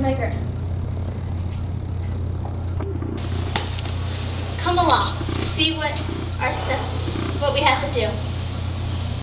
quicker. Come along. See what our steps, what we have to do.